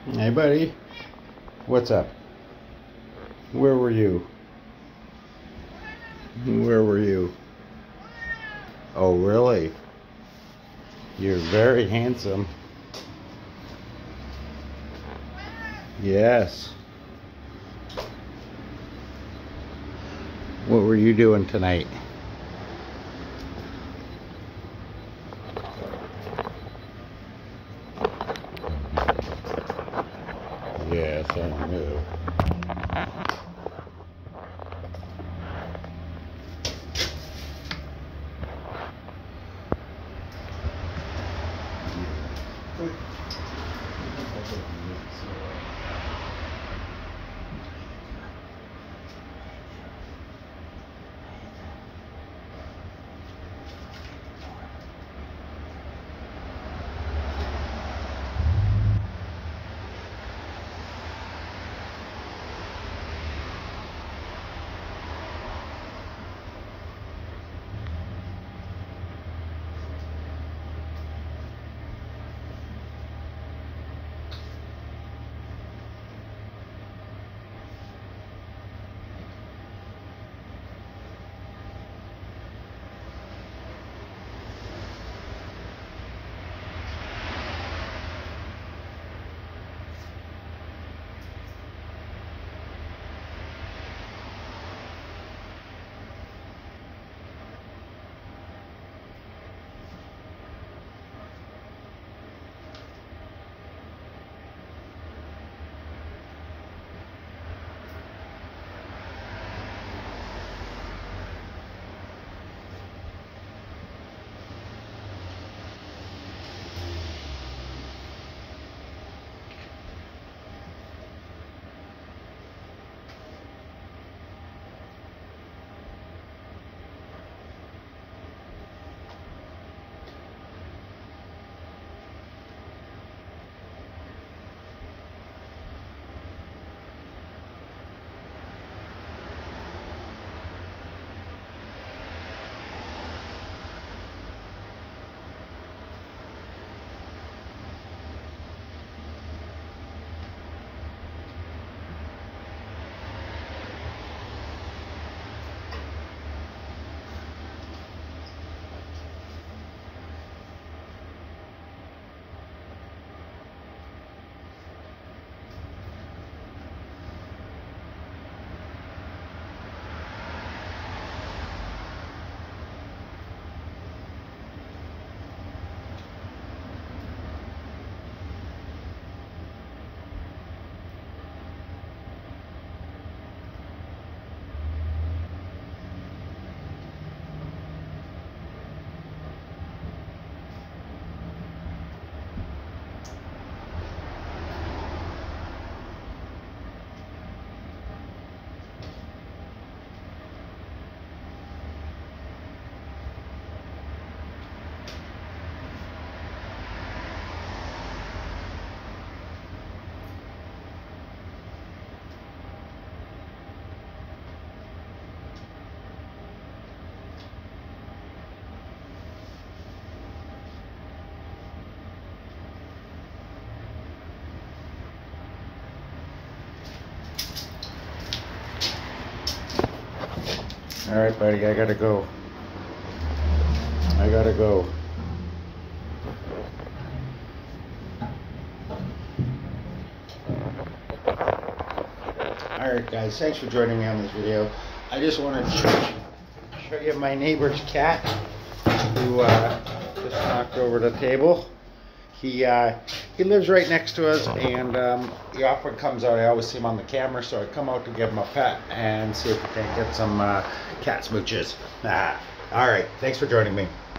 Hey, buddy. What's up? Where were you? Where were you? Oh, really? You're very handsome. Yes. What were you doing tonight? Yes, I knew. All right, buddy, I gotta go. I gotta go. All right, guys, thanks for joining me on this video. I just wanted to show you my neighbor's cat who just knocked over the table. He lives right next to us, and he often comes out. I always see him on the camera, so I come out to give him a pet and see if we can get some cat smooches. All right, thanks for joining me.